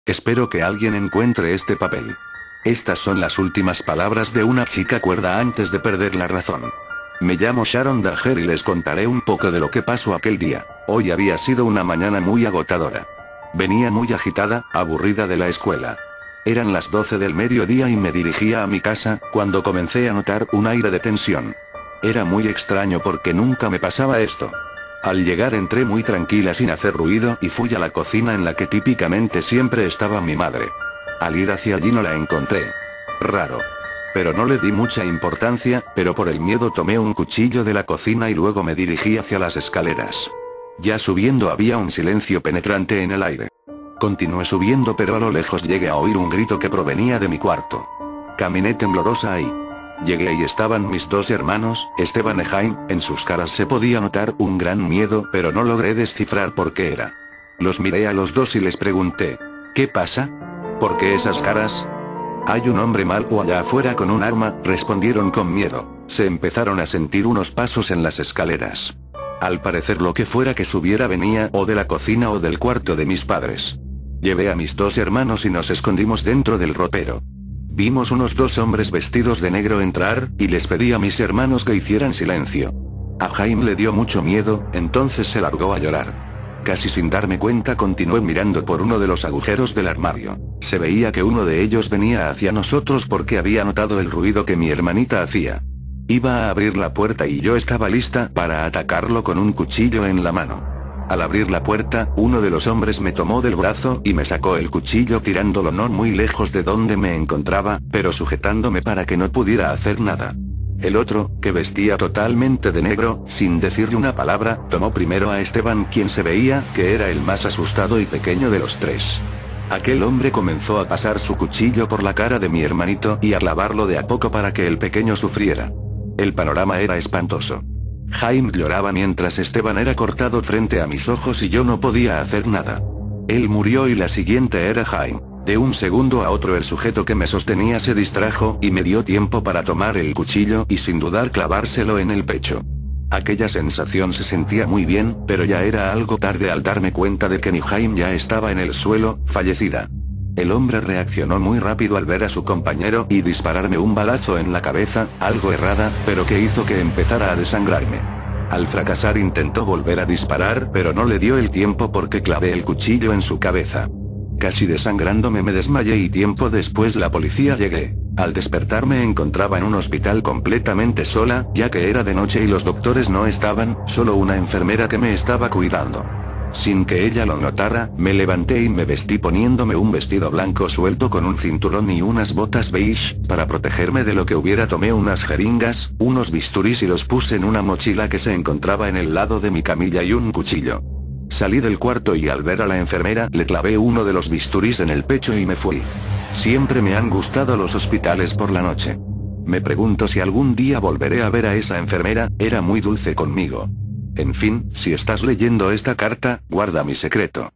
Espero que alguien encuentre este papel. Estas son las últimas palabras de una chica cuerda antes de perder la razón. Me llamo Sharon Daher y les contaré un poco de lo que pasó aquel día. Hoy había sido una mañana muy agotadora. Venía muy agitada, aburrida de la escuela. Eran las 12 del mediodía y me dirigía a mi casa, cuando comencé a notar un aire de tensión. Era muy extraño porque nunca me pasaba esto. Al llegar entré muy tranquila sin hacer ruido y fui a la cocina en la que típicamente siempre estaba mi madre. Al ir hacia allí no la encontré. Raro. Pero no le di mucha importancia, pero por el miedo tomé un cuchillo de la cocina y luego me dirigí hacia las escaleras. Ya subiendo había un silencio penetrante en el aire. Continué subiendo pero a lo lejos llegué a oír un grito que provenía de mi cuarto. Caminé temblorosa ahí. Llegué y estaban mis dos hermanos, Esteban y Jaime, en sus caras se podía notar un gran miedo pero no logré descifrar por qué era. Los miré a los dos y les pregunté, ¿qué pasa? ¿Por qué esas caras? Hay un hombre malo allá afuera con un arma, respondieron con miedo. Se empezaron a sentir unos pasos en las escaleras. Al parecer lo que fuera que subiera venía o de la cocina o del cuarto de mis padres. Llevé a mis dos hermanos y nos escondimos dentro del ropero. Vimos unos dos hombres vestidos de negro entrar, y les pedí a mis hermanos que hicieran silencio. A Jaime le dio mucho miedo, entonces se largó a llorar. Casi sin darme cuenta continué mirando por uno de los agujeros del armario. Se veía que uno de ellos venía hacia nosotros porque había notado el ruido que mi hermanita hacía. Iba a abrir la puerta y yo estaba lista para atacarlo con un cuchillo en la mano. Al abrir la puerta, uno de los hombres me tomó del brazo y me sacó el cuchillo tirándolo no muy lejos de donde me encontraba, pero sujetándome para que no pudiera hacer nada. El otro, que vestía totalmente de negro, sin decirle una palabra, tomó primero a Esteban, quien se veía que era el más asustado y pequeño de los tres. Aquel hombre comenzó a pasar su cuchillo por la cara de mi hermanito y a clavarlo de a poco para que el pequeño sufriera. El panorama era espantoso. Jaime lloraba mientras Esteban era cortado frente a mis ojos y yo no podía hacer nada. Él murió y la siguiente era Jaime. De un segundo a otro el sujeto que me sostenía se distrajo y me dio tiempo para tomar el cuchillo y sin dudar clavárselo en el pecho. Aquella sensación se sentía muy bien, pero ya era algo tarde al darme cuenta de que mi Jaime ya estaba en el suelo, fallecida. El hombre reaccionó muy rápido al ver a su compañero y dispararme un balazo en la cabeza, algo errada, pero que hizo que empezara a desangrarme. Al fracasar intentó volver a disparar pero no le dio el tiempo porque clavé el cuchillo en su cabeza. Casi desangrándome me desmayé y tiempo después la policía llegué. Al despertar me encontraba en un hospital completamente sola, ya que era de noche y los doctores no estaban, solo una enfermera que me estaba cuidando. Sin que ella lo notara, me levanté y me vestí poniéndome un vestido blanco suelto con un cinturón y unas botas beige, para protegerme de lo que hubiera tomé unas jeringas, unos bisturís y los puse en una mochila que se encontraba en el lado de mi camilla y un cuchillo. Salí del cuarto y al ver a la enfermera le clavé uno de los bisturís en el pecho y me fui. Siempre me han gustado los hospitales por la noche. Me pregunto si algún día volveré a ver a esa enfermera, era muy dulce conmigo. En fin, si estás leyendo esta carta, guarda mi secreto.